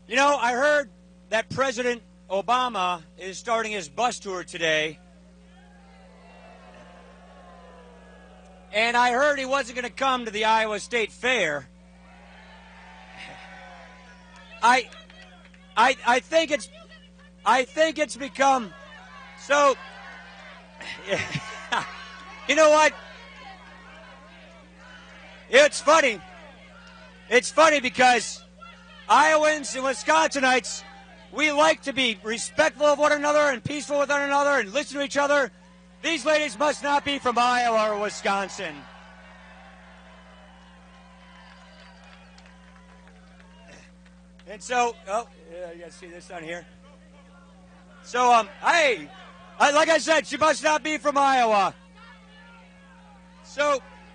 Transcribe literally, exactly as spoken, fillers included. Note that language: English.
You know, I heard that President Obama is starting his bus tour today. And I heard he wasn't going to come to the Iowa State Fair. I, I, I think it's, I think it's become so. You know what? It's funny. It's funny because Iowans and Wisconsinites, we like to be respectful of one another and peaceful with one another and listen to each other. These ladies must not be from Iowa or Wisconsin. And so, oh, yeah, you guys see this down here? So, um, hey, I, like I said, she must not be from Iowa. So,